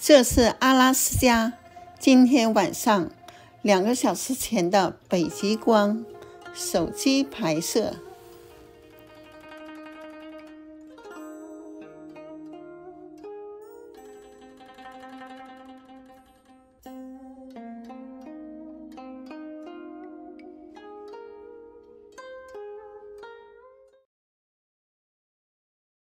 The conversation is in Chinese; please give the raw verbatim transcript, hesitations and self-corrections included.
这是阿拉斯加，今天晚上两个小时前的北极光，手机拍摄。